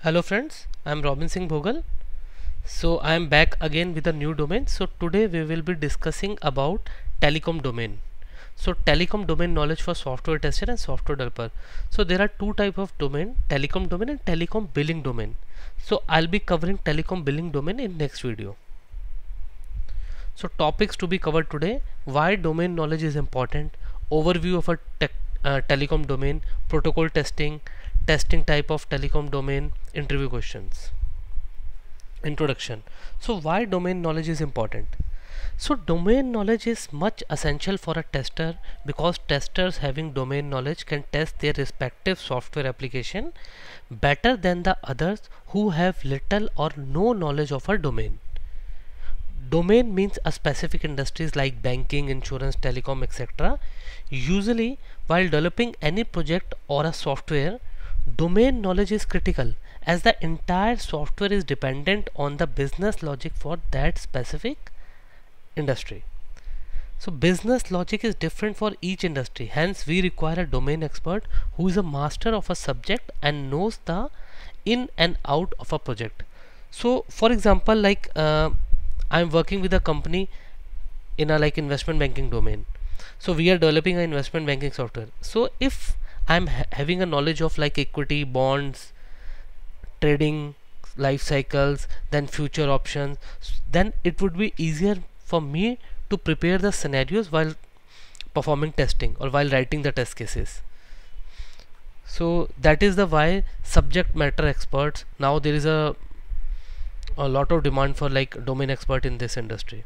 Hello friends, I am Robin Singh Bhogal. So I am back again with a new domain. So today we will be discussing about telecom domain. So telecom domain knowledge for software tester and software developer. So there are two type of domain, telecom domain and telecom billing domain. So I'll be covering telecom billing domain in next video. So topics to be covered today: why domain knowledge is important, overview of a telecom domain, protocol testing, testing type of telecom domain, interview questions. Introduction. So why domain knowledge is important? So domain knowledge is much essential for a tester because testers having domain knowledge can test their respective software application better than the others who have little or no knowledge of a domain. Domain means a specific industries like banking, insurance, telecom, etc. Usually, while developing any project or a software, domain knowledge is critical as the entire software is dependent on the business logic for that specific industry. So business logic is different for each industry. Hence, we require a domain expert who is a master of a subject and knows the in and out of a project. So, for example, like I'm working with a company in a like investment banking domain. So we are developing an investment banking software. So if I'm having a knowledge of like equity, bonds, trading, life cycles, then future options, then it would be easier for me to prepare the scenarios while performing testing or while writing the test cases. So that is the why subject matter experts, now there is a lot of demand for like domain expert in this industry.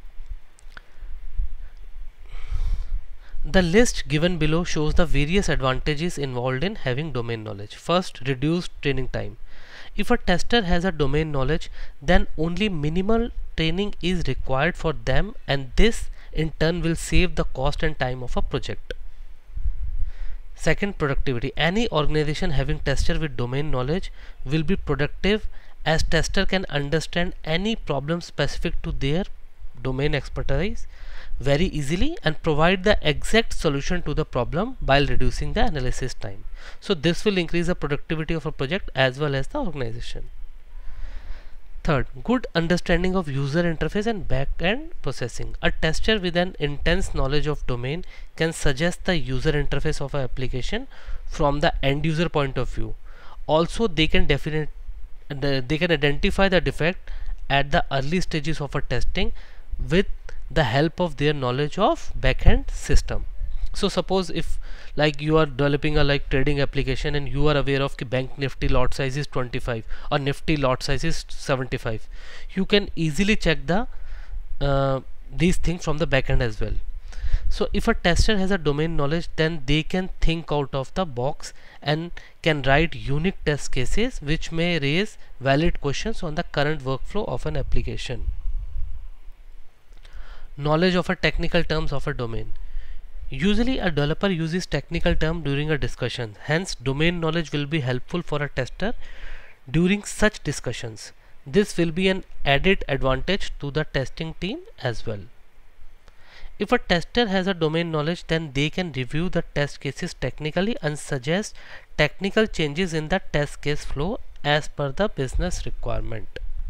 The list given below shows the various advantages involved in having domain knowledge. First, reduced training time. If a tester has a domain knowledge, then only minimal training is required for them, and this in turn will save the cost and time of a project. Second, productivity. Any organization having tester with domain knowledge will be productive as tester can understand any problem specific to their domain expertise very easily and provide the exact solution to the problem while reducing the analysis time. So this will increase the productivity of a project as well as the organization. Third, good understanding of user interface and back-end processing. A tester with an intense knowledge of domain can suggest the user interface of an application from the end user point of view. Also, they can identify the defect at the early stages of a testing with the help of their knowledge of backend system. So suppose if like you are developing a like trading application and you are aware of the bank nifty lot size is 25 or nifty lot size is 75, you can easily check the these things from the backend as well. So if a tester has a domain knowledge, then they can think out of the box and can write unique test cases which may raise valid questions on the current workflow of an application. Knowledge of a technical terms of a domain. Usually a developer uses technical term during a discussion. Hence domain knowledge will be helpful for a tester during such discussions. This will be an added advantage to the testing team as well. If a tester has a domain knowledge, then they can review the test cases technically and suggest technical changes in the test case flow as per the business requirement.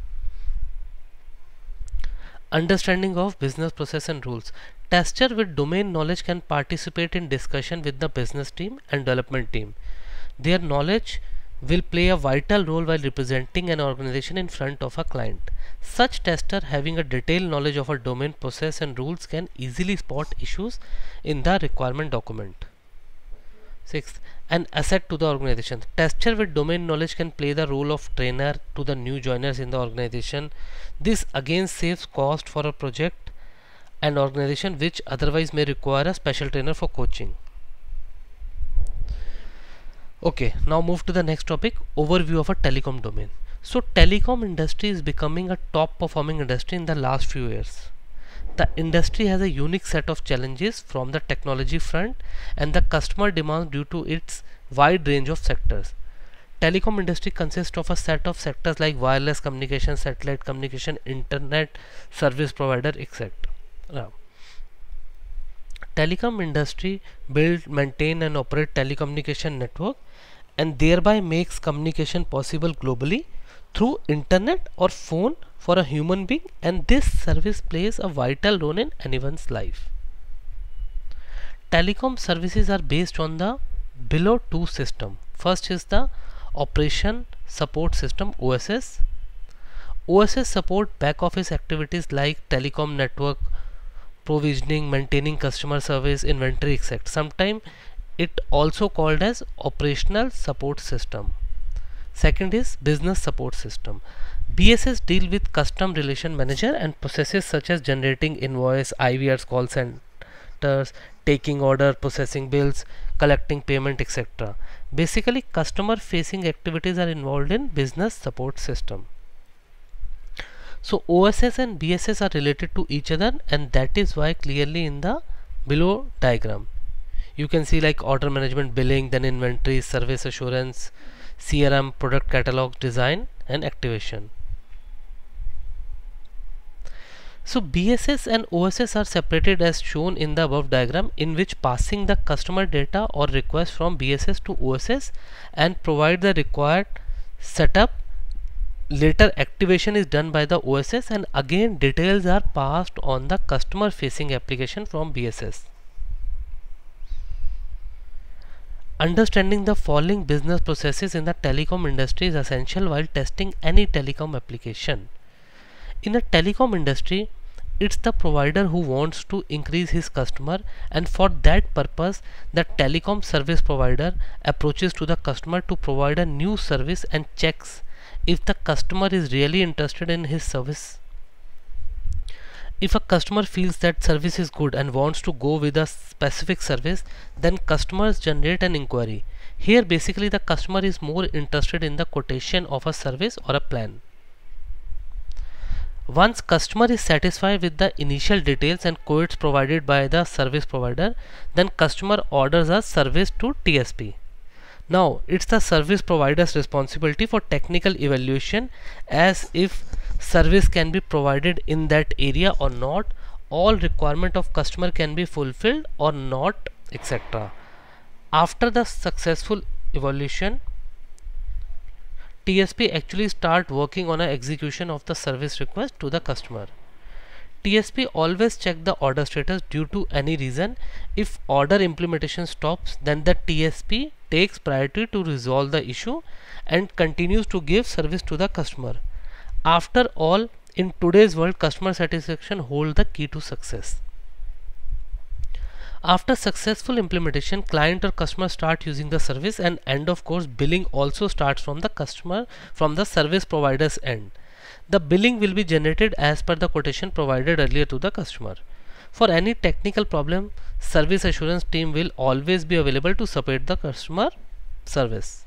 Understanding of business process and rules. Tester with domain knowledge can participate in discussion with the business team and development team. Their knowledge will play a vital role while representing an organization in front of a client. Such tester having a detailed knowledge of a domain process and rules can easily spot issues in the requirement document. Sixth, an asset to the organization. Tester with domain knowledge can play the role of trainer to the new joiners in the organization. This again saves cost for a project and organization which otherwise may require a special trainer for coaching. Okay, now move to the next topic, overview of a telecom domain. So telecom industry is becoming a top performing industry in the last few years. The industry has a unique set of challenges from the technology front and the customer demand due to its wide range of sectors. Telecom industry consists of a set of sectors like wireless communication, satellite communication, internet service provider, etc. Telecom industry build, maintain and operate telecommunication network and thereby makes communication possible globally through internet or phone for a human being, and this service plays a vital role in anyone's life. Telecom services are based on the below two system. First is the operation support system, OSS. OSS support back office activities like telecom network provisioning, maintaining customer service, inventory, etc. Sometimes it also called as operational support system. Second is business support system. BSS deal with custom relation manager and processes such as generating invoice, IVRs, call centers, taking order, processing bills, collecting payment, etc. Basically, customer facing activities are involved in business support system. So OSS and BSS are related to each other, and that is why clearly in the below diagram you can see like order management, billing, then inventory, service assurance, CRM, product catalog, design and activation. So BSS and OSS are separated as shown in the above diagram, in which passing the customer data or request from BSS to OSS and provide the required setup. Later activation is done by the OSS, and again details are passed on the customer facing application from BSS. Understanding the following business processes in the telecom industry is essential while testing any telecom application. In the telecom industry, it's the provider who wants to increase his customer, and for that purpose the telecom service provider approaches to the customer to provide a new service and checks if the customer is really interested in his service. If a customer feels that service is good and wants to go with a specific service, then customers generate an inquiry. Here basically the customer is more interested in the quotation of a service or a plan. Once customer is satisfied with the initial details and quotes provided by the service provider, then customer orders a service to TSP. Now it's the service provider's responsibility for technical evaluation as if service can be provided in that area or not, all requirement of customer can be fulfilled or not, etc. After the successful evaluation, TSP actually start working on an execution of the service request to the customer. TSP always check the order status due to any reason. If order implementation stops, then the TSP takes priority to resolve the issue and continues to give service to the customer. After all, in today's world, customer satisfaction holds the key to success. After successful implementation, client or customer start using the service, and of course billing also starts from the service provider's end. The billing will be generated as per the quotation provided earlier to the customer. For any technical problem, service assurance team will always be available to support the customer service.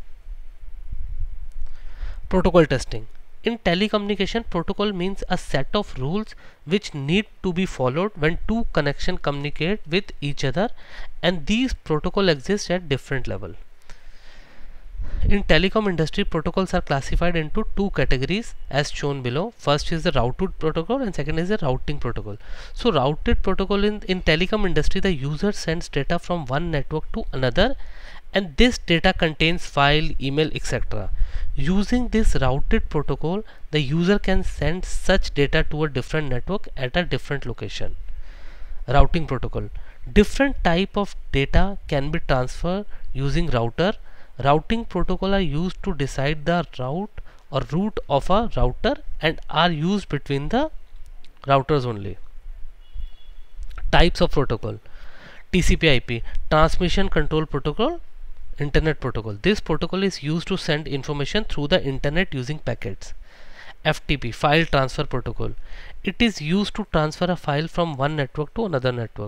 Protocol testing. In telecommunication, protocol means a set of rules which need to be followed when two connections communicate with each other, and these protocols exist at different levels. In telecom industry, protocols are classified into two categories as shown below. First is the routed protocol and second is the routing protocol. So routed protocol in telecom industry, the user sends data from one network to another, and this data contains file, email, etc. Using this routed protocol, the user can send such data to a different network at a different location. Routing protocol. Different type of data can be transferred using router. Routing protocol are used to decide the route or route of a router and are used between the routers only. Types of protocol. TCP/IP, transmission control protocol, internet protocol. This protocol is used to send information through the internet using packets. FTP, file transfer protocol. It is used to transfer a file from one network to another network.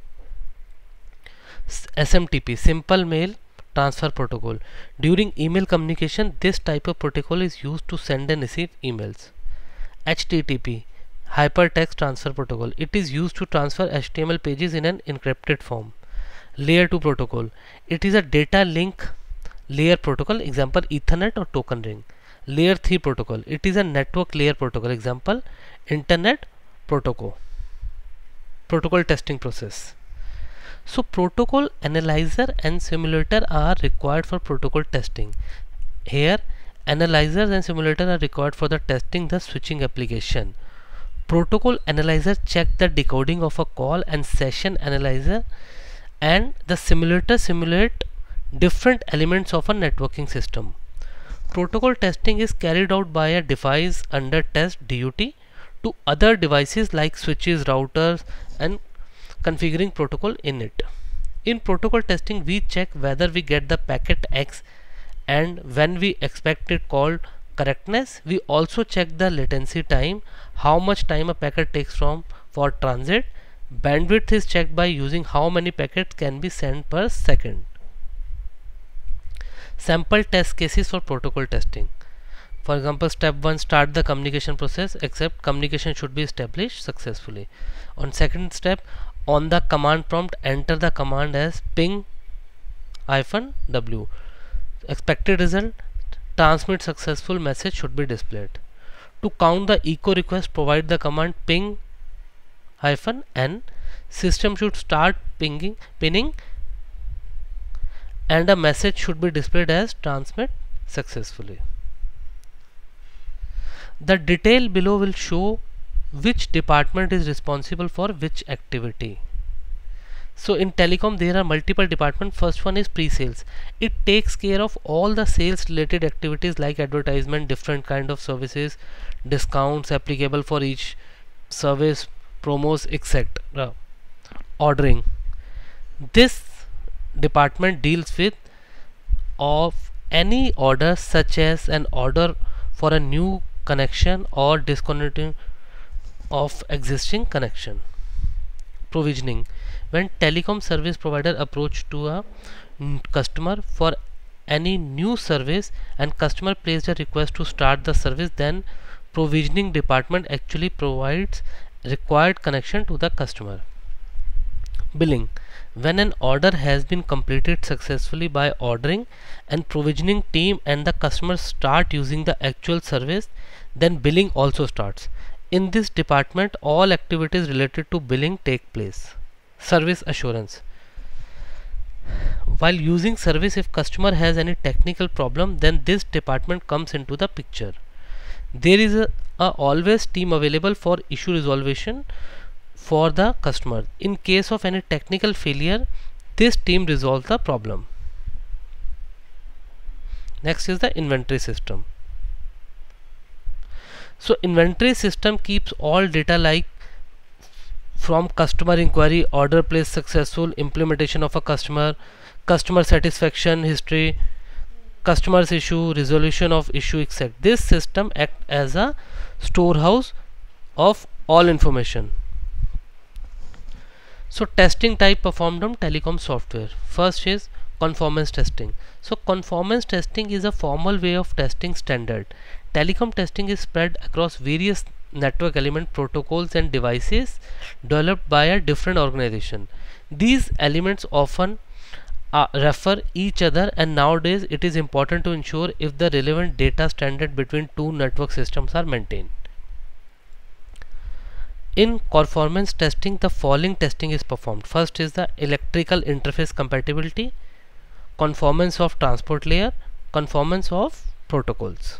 SMTP, simple mail transfer protocol. During email communication, this type of protocol is used to send and receive emails. HTTP, hypertext transfer protocol. It is used to transfer HTML pages in an encrypted form. Layer 2 protocol. It is a data link layer protocol, example Ethernet or token ring. Layer 3 protocol. It is a network layer protocol, example Internet Protocol. Protocol testing process. So protocol analyzer and simulator are required for protocol testing. Here analyzers and simulator are required for the testing the switching application. Protocol analyzer check the decoding of a call and session analyzer, and the simulator simulate different elements of a networking system. Protocol testing is carried out by a device under test DUT to other devices like switches, routers, and configuring protocol in it. In protocol testing, we check whether we get the packet X and when we expect it called correctness. We also check the latency time, how much time a packet takes for transit. Bandwidth is checked by using how many packets can be sent per second. Sample test cases for protocol testing. For example, step 1, start the communication process, except communication should be established successfully. On second step, on the command prompt, enter the command as ping-w. Expected result, transmit successful message should be displayed. To count the echo request, provide the command ping-n. System should start pinning and a message should be displayed as transmit successfully. The detail below will show which department is responsible for which activity. So in telecom there are multiple departments. First one is pre-sales. It takes care of all the sales related activities like advertisement, different kind of services, discounts applicable for each service, promos, etc. Ordering. This department deals with of any order such as an order for a new connection or disconnecting of existing connection. Provisioning. When telecom service provider approach to a customer for any new service and customer placed a request to start the service, then provisioning department actually provides required connection to the customer. Billing. When an order has been completed successfully by ordering and provisioning team and the customer start using the actual service, then billing also starts. In this department, all activities related to billing take place. Service assurance. While using service, if customer has any technical problem, then this department comes into the picture. There is a always team available for issue resolution for the customer. In case of any technical failure, this team resolves the problem. Next is the inventory system. So inventory system keeps all data like from customer inquiry, order placed successful, implementation of a customer, customer satisfaction history, customers issue, resolution of issue, etc. This system acts as a storehouse of all information. So testing type performed on telecom software. First is conformance testing. So conformance testing is a formal way of testing standard. Telecom testing is spread across various network element protocols and devices developed by a different organization. These elements often refer each other, and nowadays it is important to ensure if the relevant data standard between two network systems are maintained. In conformance testing, the following testing is performed. First is the electrical interface compatibility, conformance of transport layer, conformance of protocols.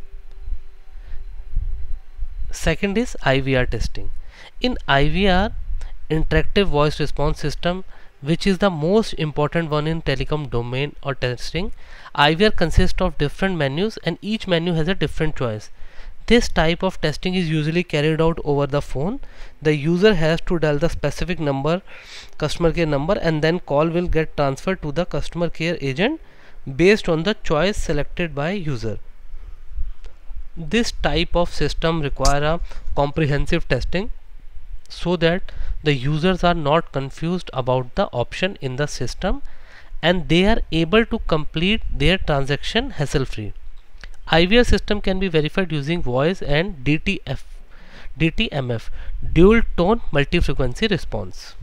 Second is IVR testing. In IVR, interactive voice response system, which is the most important one in telecom domain or testing, IVR consists of different menus and each menu has a different choice. This type of testing is usually carried out over the phone. The user has to dial the specific number, customer care number, and then call will get transferred to the customer care agent based on the choice selected by user. This type of system require a comprehensive testing so that the users are not confused about the option in the system and they are able to complete their transaction hassle free. IVR system can be verified using voice and DTMF, dual tone multi-frequency response.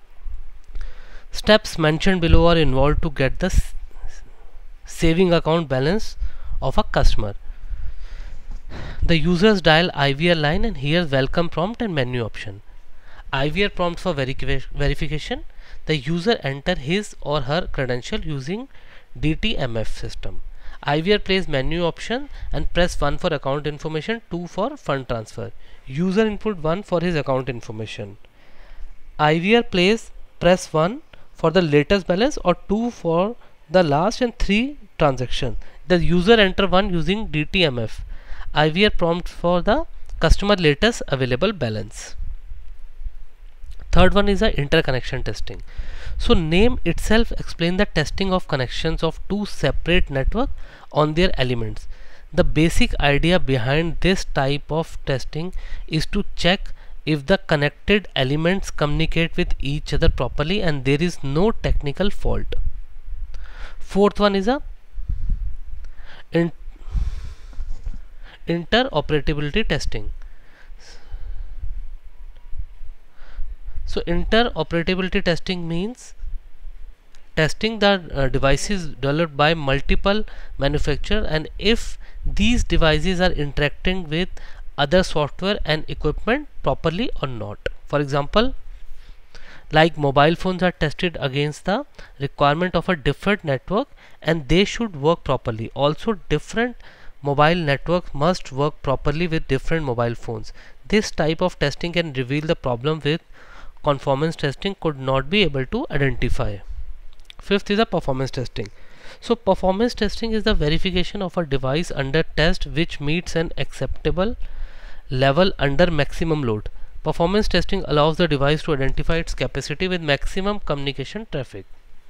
Steps mentioned below are involved to get the saving account balance of a customer. The users dial IVR line and here welcome prompt and menu option. IVR prompt for verification. the user enter his or her credential using DTMF system. IVR plays menu option and press 1 for account information, 2 for fund transfer. User input 1 for his account information. IVR plays press 1 for the latest balance or 2 for the last and 3 transaction. The user enter 1 using DTMF. IVR prompt for the customer latest available balance. Third one is the interconnection testing. So name itself explain the testing of connections of two separate network on their elements. The basic idea behind this type of testing is to check if the connected elements communicate with each other properly and there is no technical fault. Fourth one is a interoperability testing. So interoperability testing means testing the devices developed by multiple manufacturers and if these devices are interacting with other software and equipment properly or not. For example, like mobile phones are tested against the requirement of a different network and they should work properly. Also, different mobile networks must work properly with different mobile phones. This type of testing can reveal the problem with conformance testing could not be able to identify. Fifth is the performance testing. So performance testing is the verification of a device under test which meets an acceptable level under maximum load. Performance testing allows the device to identify its capacity with maximum communication traffic.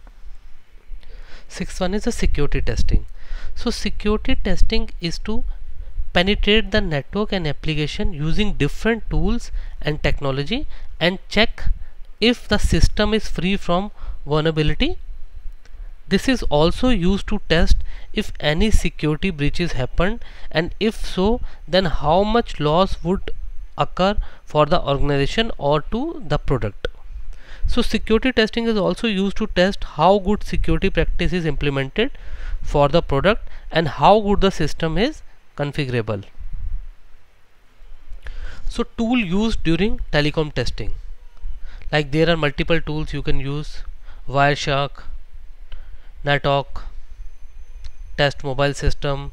Sixth one is the security testing. So security testing is to penetrate the network and application using different tools and technology and check if the system is free from vulnerability. This is also used to test if any security breaches happened and if so, then how much loss would occur for the organization or to the product. So security testing is also used to test how good security practice is implemented for the product and how good the system is configurable. So tool used during telecom testing, like there are multiple tools you can use: Wireshark, NetHawk, Test Mobile System,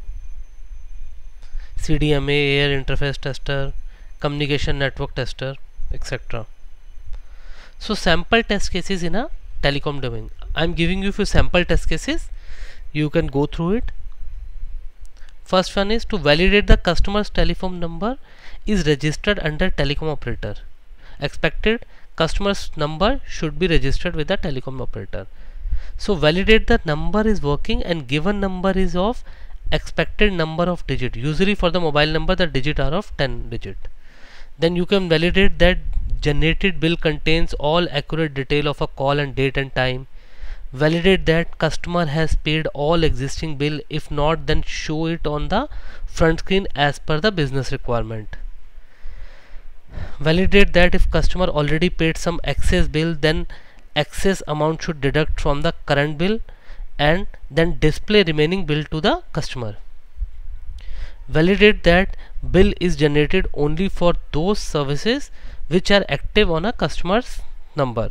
CDMA, Air Interface Tester, Communication Network Tester, etc. So sample test cases in a telecom domain. I am giving you few sample test cases. You can go through it. First one is to validate the customer's telephone number is registered under telecom operator. Expected customer's number should be registered with the telecom operator. So validate the number is working and given number is of expected number of digit. Usually for the mobile number the digit are of 10 digit. Then you can validate that generated bill contains all accurate detail of a call and date and time. Validate that customer has paid all existing bill. If not, then show it on the front screen as per the business requirement. Validate that if customer already paid some excess bill, then excess amount should deduct from the current bill and then display remaining bill to the customer. Validate that bill is generated only for those services which are active on a customer's number.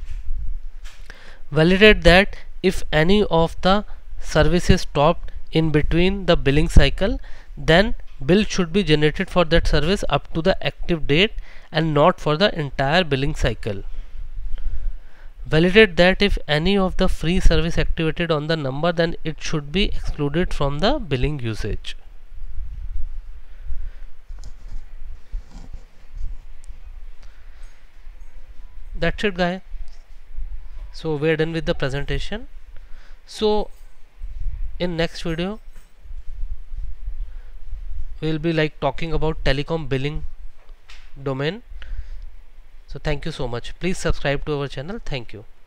Validate that if any of the services stopped in between the billing cycle, then bill should be generated for that service up to the active date and not for the entire billing cycle. Validate that if any of the free service activated on the number, then it should be excluded from the billing usage. That's it, guys. So we're done with the presentation. So in next video we'll be like talking about telecom billing domain. So thank you so much. Please subscribe to our channel. Thank you.